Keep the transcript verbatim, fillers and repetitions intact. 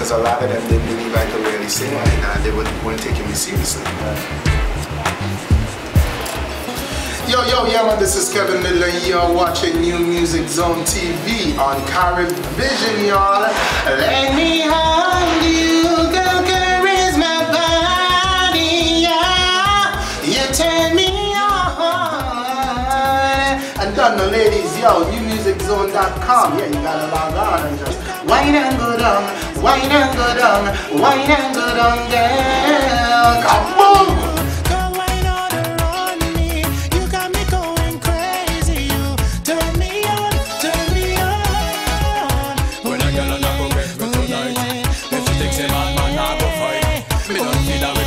because a lot of them didn't believe I could really sing like that. They weren't, weren't taking me seriously. Yo, yo, yeah, man, this is Kevin Lyttle, and you're watching New Music Zone T V on Carib Vision, y'all. Let me hold you, girl, caress my body, yeah. You turn me on. And done, the ladies, yo, new music zone dot com. Yeah, you gotta log on and just wine and go down, wine and go down, wine and go down, girl. Kaboom! Me don't feel